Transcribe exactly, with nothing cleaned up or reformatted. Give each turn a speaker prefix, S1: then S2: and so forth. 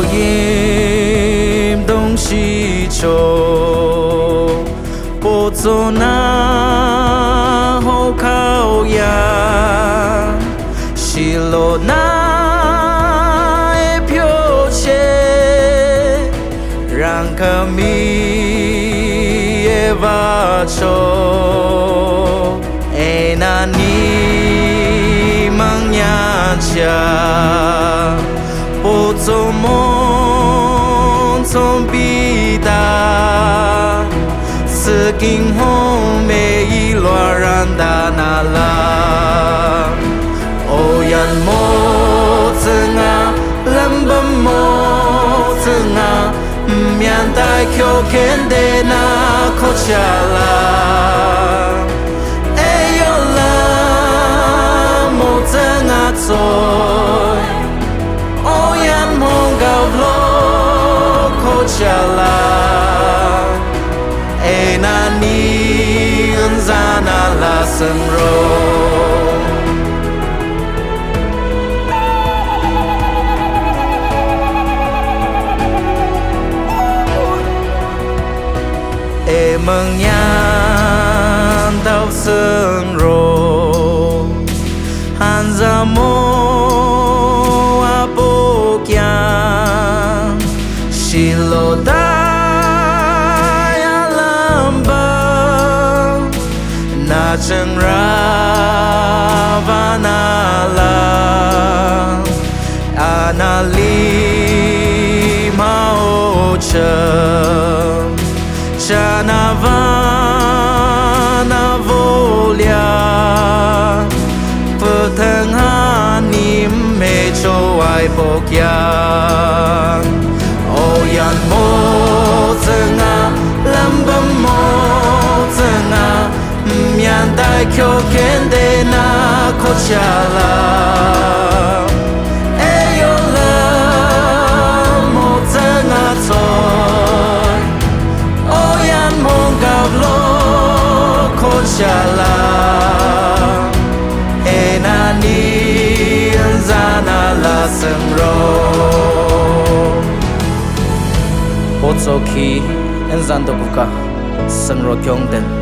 S1: yim dong shi cho po zo na ho kao ya shi lo na e pyo che rang ka mi e va cho e na ni mang nya cha po zo mon son bi da se kinh hong me yi lo ran da na la o yan mo zanga lam bam mo zanga mian dai kyo ken de na ko cha la e yo la mo zanga zoi o yan mo gao lo ko cha la e na ni Nzana la Sungro e mừng nhan đau Sungro han ra mo a bo kya shilo da na chân ra va na la ana li ma o cha cha na va na vô lia phật thân ha nim me cho ai bo kya o yan mo zanga lam bam mo zanga mian dai kyo ken de na ko cha la e yo la mo zanga zoi o yan mo gao lo ko cha la e na ni Nzana la Sungro Otso ki Nzana la Sungro kyong den